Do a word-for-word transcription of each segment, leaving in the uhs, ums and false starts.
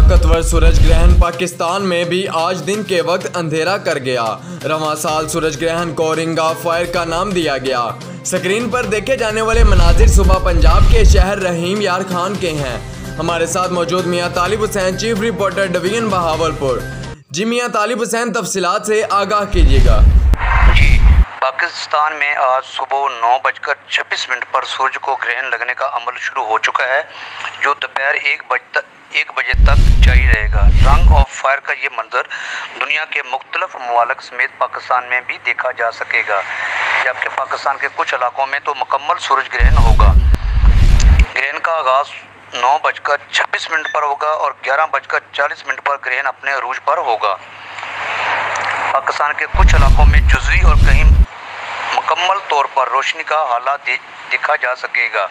ताकतवर सूरज ग्रहण पाकिस्तान में भी आज दिन के वक्त अंधेरा कर गया। रवां साल सूरज ग्रहण को रिंग ऑफ फायर का नाम दिया गया। स्क्रीन पर देखे जाने वाले मनाजिर सुबह पंजाब के शहर रहीम यार खान के हैं। हमारे साथ मौजूद Mian Talib Hussain, chief reporter division Bahawalpur. जी मियां तालिब हुसैन, तफसीलात से आगाह कीजिएगा। जी, पाकिस्तान में आज सुबह नौ बजकर छब्बीस मिनट पर सूरज को ग्रहण लगने का अमल शुरू हो चुका है, जो दोपहर एक बजे एक बजे तक जारी रहेगा। रंग ऑफ फायर का ये मंजर दुनिया के मुख्तलिफ ममालिक समेत पाकिस्तान में भी देखा जा सकेगा, जबकि पाकिस्तान के कुछ इलाकों में तो मुकम्मल सूरज ग्रहण होगा। ग्रहण का आगाज नौ बजकर छब्बीस मिनट पर होगा और ग्यारह बजकर चालीस मिनट पर ग्रहण अपने अरूज पर होगा। पाकिस्तान के कुछ इलाकों में जुज़वी और कहीं मुकम्मल तौर पर रोशनी का हालात दे, देखा जा सकेगा।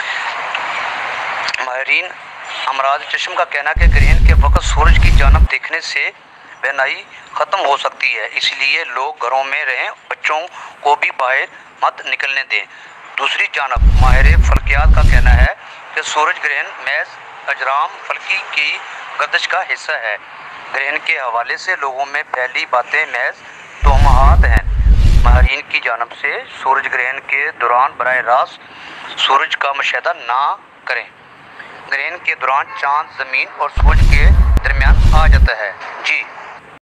माहिरीन अमराज चश्म का कहना है कि ग्रहण के वक्त सूरज की जानब देखने से बेनाई ख़त्म हो सकती है, इसलिए लोग घरों में रहें, बच्चों को भी बाहर मत निकलने दें। दूसरी जानब माहिर फल्कियात का कहना है कि सूरज ग्रहण महज अजराम फल्की की गर्दिश का हिस्सा है। ग्रहण के हवाले से लोगों में फैली बातें महज तोहमात हैं। माहिरीन की जानब से सूरज ग्रहण के दौरान बराह रास्त सूरज का मुशाहिदा ना करें। ग्रहण के दौरान चांद ज़मीन और सूरज के दरमियान आ जाता है। जी।